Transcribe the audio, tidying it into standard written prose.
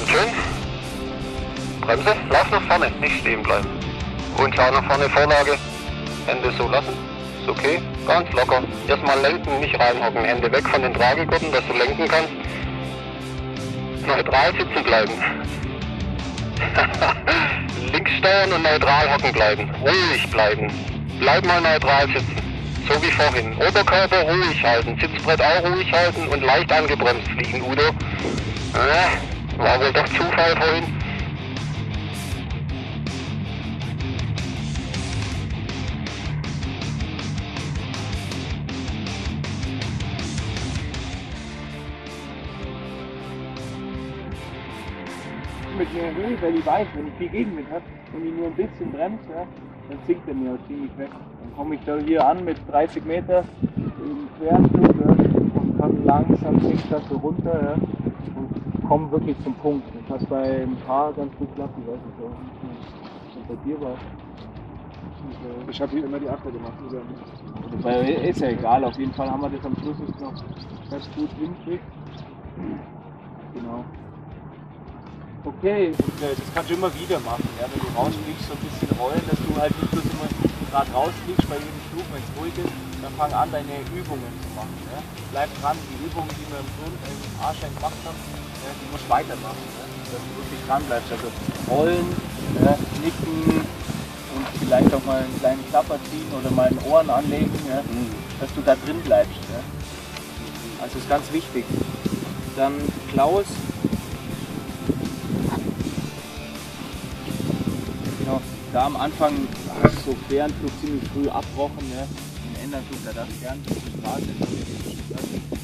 Kommt schön. Bremse, lauf nach vorne, nicht stehen bleiben. Und schau nach vorne, Vorlage. Hände so lassen. Ist okay, ganz locker. Erstmal lenken, nicht reinhocken. Hände weg von den Tragegurten, dass du lenken kannst. Neutral sitzen bleiben. Links steuern und neutral hocken bleiben. Ruhig bleiben. Bleib mal neutral sitzen. So wie vorhin. Oberkörper ruhig halten, Sitzbrett auch ruhig halten und leicht angebremst fliegen, Udo. War wohl doch Zufall vorhin. Mit mir ruhig, weil ich weiß, wenn ich viel Gegenwind habe und ich nur ein bisschen bremse, ja, dann sinkt er mir auch ziemlich weg. Dann komme ich da hier an mit 30 Meter im Queranflug, ja, und kann langsam sinkt das so runter, ja, und komme wirklich zum Punkt. Das hat beim Paar ganz gut geklappt, ich weiß nicht, was bei dir war. Ich habe hier immer die Achter gemacht. Ist ja egal, auf jeden Fall haben wir das am Schluss jetzt noch ganz gut hinkriegt. Genau. Okay, das kannst du immer wieder machen, ja, wenn du rausfliegst, so ein bisschen rollen, dass du halt nicht bloß immer gerade rausfliegst bei jedem Flug, wenn es ruhig ist, dann fang an, deine Übungen zu machen. Ja. Bleib dran, die Übungen, die wir im A-Schein gemacht haben, ja, die musst du weitermachen, ja, dass du wirklich dran bleibst. Also rollen, ja, nicken und vielleicht auch mal einen kleinen Klapper ziehen oder mal in Ohren anlegen, ja, dass du da drin bleibst. Ja. Also ist ganz wichtig. Dann Klaus. Da am Anfang so Queranflug ziemlich früh abbrochen, ne? Im Endanflug, da darf ich gern die Straße.